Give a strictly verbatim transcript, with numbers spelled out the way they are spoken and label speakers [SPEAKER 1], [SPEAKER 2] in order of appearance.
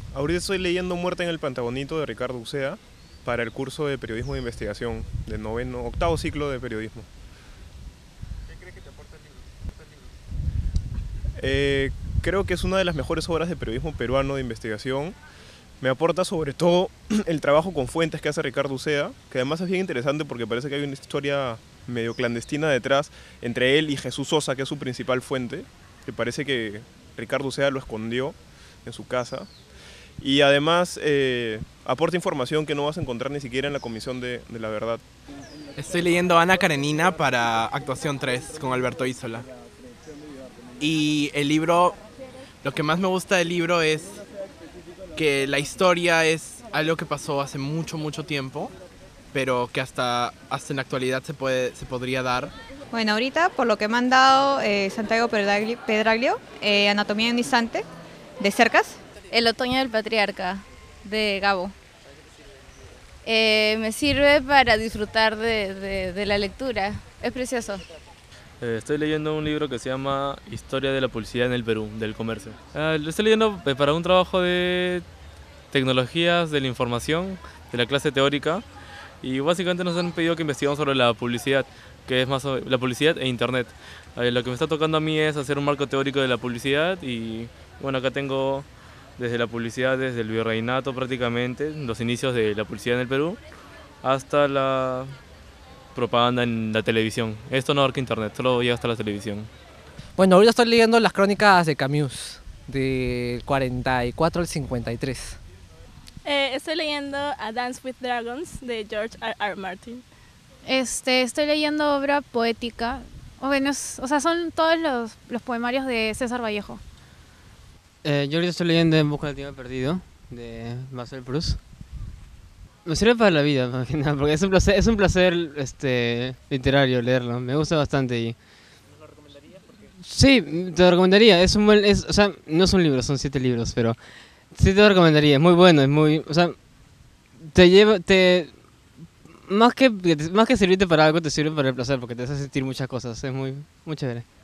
[SPEAKER 1] Ahorita estoy leyendo Muerte en el Pentagonito de Ricardo Ucea para el curso de periodismo de investigación del noveno, octavo ciclo de periodismo. Eh, Creo que es una de las mejores obras de periodismo peruano de investigación. Me aporta sobre todo el trabajo con fuentes que hace Ricardo Ucea, que además es bien interesante porque parece que hay una historia medio clandestina detrás entre él y Jesús Sosa, que es su principal fuente, que parece que Ricardo Ucea lo escondió en su casa. Y además eh, aporta información que no vas a encontrar ni siquiera en la Comisión de, de la Verdad.
[SPEAKER 2] Estoy leyendo Ana Karenina para Actuación tres con Alberto Isola. Y el libro, lo que más me gusta del libro es que la historia es algo que pasó hace mucho, mucho tiempo, pero que hasta, hasta en la actualidad se, puede, se podría dar.
[SPEAKER 3] Bueno, ahorita, por lo que me han dado eh, Santiago Pedraglio, Pedraglio eh, Anatomía en un instante, de Cercas.
[SPEAKER 4] El otoño del patriarca, de Gabo. Eh, me sirve para disfrutar de, de, de la lectura, es precioso.
[SPEAKER 5] Eh, estoy leyendo un libro que se llama Historia de la publicidad en el Perú, del comercio. Eh, lo estoy leyendo eh, para un trabajo de tecnologías de la información, de la clase teórica, y básicamente nos han pedido que investigamos sobre la publicidad, que es más o- la publicidad e internet. Eh, lo que me está tocando a mí es hacer un marco teórico de la publicidad y bueno, acá tengo desde la publicidad, desde el virreinato prácticamente, los inicios de la publicidad en el Perú, hasta la propaganda en la televisión. Esto no abarca internet, solo llega hasta la televisión.
[SPEAKER 6] Bueno, ahorita estoy leyendo las crónicas de Camus, del cuarenta y cuatro al cincuenta y tres.
[SPEAKER 7] Eh, estoy leyendo A Dance with Dragons de George R. R. Martin.
[SPEAKER 8] Este, estoy leyendo obra poética. O, bueno, es- o sea, son todos los, los poemarios de César Vallejo.
[SPEAKER 9] Eh, yo ahorita estoy leyendo En busca del tiempo perdido, de Marcel Proust. Me sirve para la vida, más que nada, porque es un placer, es un placer este, literario leerlo, me gusta bastante. Y... ¿Nos lo recomendarías? Sí, te lo recomendaría, es un buen, es, o sea, no es un libro, son siete libros, pero sí te lo recomendaría, es muy bueno, es muy, o sea, te lleva, te, más que, más que servirte para algo, te sirve para el placer, porque te hace sentir muchas cosas, es muy, muy chévere.